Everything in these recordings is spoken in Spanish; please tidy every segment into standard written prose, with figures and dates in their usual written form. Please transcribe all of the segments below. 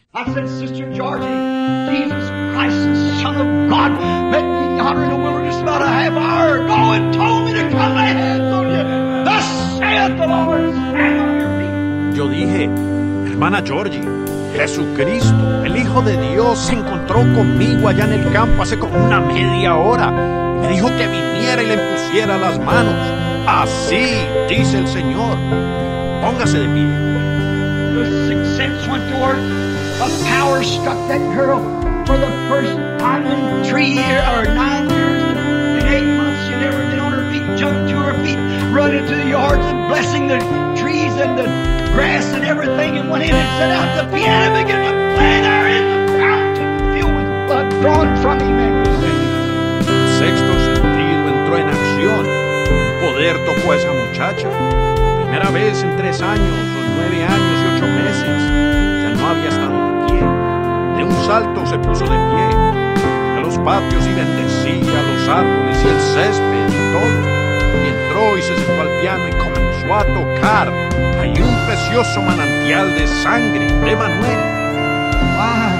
I said, Sister Georgie, Jesus Christ, the Son of God, met me yonder in the wilderness about a half hour ago and told me to come lay hands on you. Thus saith the Lord, stand on your feet. Yo dije, hermana Georgie, Jesucristo, el Hijo de Dios, se encontró conmigo allá en el campo hace como una media hora. Me dijo que viniera y le pusiera las manos. Así dice el Señor. Póngase de pie. The sixth sense went to work. A power struck that girl for the first time in 3 years or 9 years. In 8 months, she'd never been on her feet, jumped to her feet, running to the yards and blessing the trees and the grass and everything, and went in and set out the piano and began to play there in the fountain filled with blood drawn from Emmanuel. El sexto sentido entró en acción. Poder tocó a esa muchacha. Primera vez en 3 años, o 9 años y 8 meses. Ya no había estado de pie. De un salto se puso de pie. A los patios y bendecía los árboles y el césped y todo. Y entró y se sentó al piano y comenzó a tocar. Hay un precioso manantial de sangre de Manuel. Why?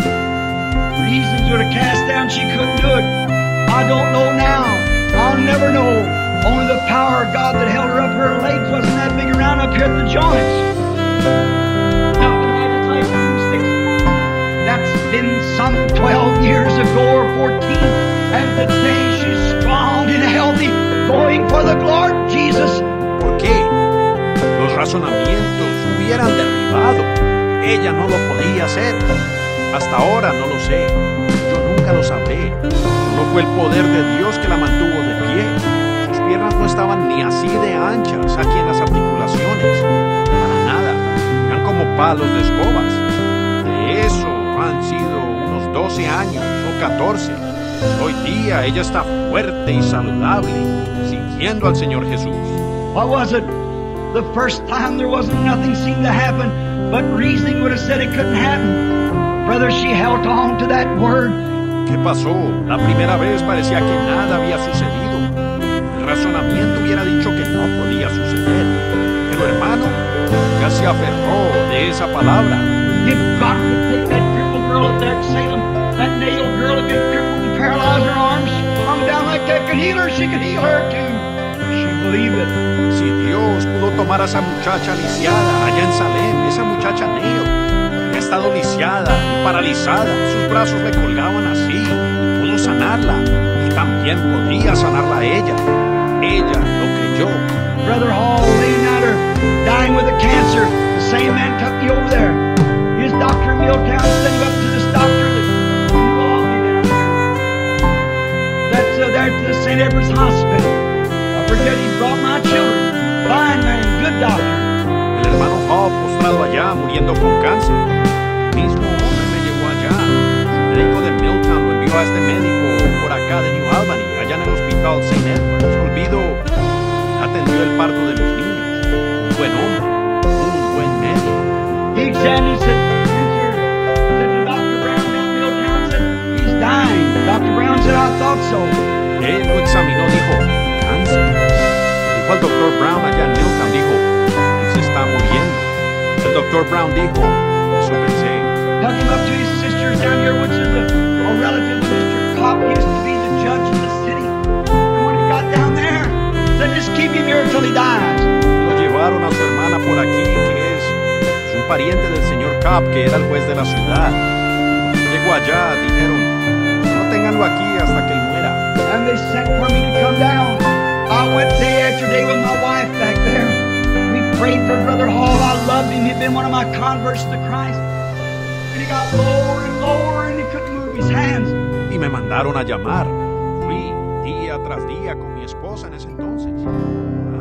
Reasons were to cast down, she couldn't do it. I don't know now. I'll never know. Only the power of God that held her up. Her legs wasn't that big around up here at the joints. Now, it's like 6. That's been some 12 years ago or 14. And today she's strong and healthy, going for the Lord Jesus. ¿Por qué? Los razonamientos hubieran derribado. Ella no lo podía hacer. Hasta ahora no lo sé. Yo nunca lo sabré. No fue el poder de Dios que la mantuvo de pie. Sus piernas no estaban ni así de anchas aquí en las articulaciones. Para nada. Eran como palos de escobas. De eso han sido unos 12 años o 14. Hoy día ella está fuerte y saludable, siguiendo al Señor Jesús. What was it? The first time there wasn't nothing seemed to happen, but reasoning would have said it couldn't happen. Brother, she held on to that word. ¿Qué pasó? La primera vez parecía que nada había sucedido. El razonamiento hubiera dicho que no podía suceder. Pero hermano, ya se aferró de esa palabra. You've got to take that crippled girl up there at Salem. That nail girl had been crippled and paralyzed, her arms hung down like that could heal her. She could heal her too. She believed it. Si Dios pudo tomar a esa muchacha lisiada allá en Salem, esa muchacha Neil, había estado lisiada y paralizada, sus brazos le colgaban así, y pudo sanarla, y también podía sanarla a ella. Ella lo creyó. Brother Hall laying out her, dying with a cancer. The same man took me over there. His doctor in Milltown sent him up to this doctor that knew all me down here. That's there to the St. Edward's Hospital. I forget he brought my children. Fine man, good doctor. El hermano Hall postrado allá, muriendo con cáncer. El mismo hombre me llevó allá. El médico de Milltown lo envió a este médico por acá de New Albany, allá en el hospital St. Edward's. Olvido, atendió el parto de mis niños. Un buen hombre, un buen médico. He examined, said to Dr. Brown down Milltown, said, he's dying. Dr. Brown said, I thought so. Él lo examinó, dijo, cáncer. Dijo al Dr. Brown allá en Milltown, dijo, él se está muriendo. El Dr. Brown dijo, eso pensé. Took him up to his sisters down here, which is a relative of Mr. Cobb, used to be the judge in the city. And when he got down there, said, just keep him here until he dies. Lo llevaron a su hermana por aquí, que es un pariente del señor Cobb, que era el juez de la ciudad. Cuando llegó allá, dijeron, no ténganlo aquí hasta que él muera. And they sent for me to come down. I went day after day with my wife back there. We prayed for Brother Hall. I loved him. He'd been one of my converts to Christ. And he got lower and lower and he couldn't move his hands. Y me mandaron a llamar. Fui día tras día con mi esposa en ese entonces.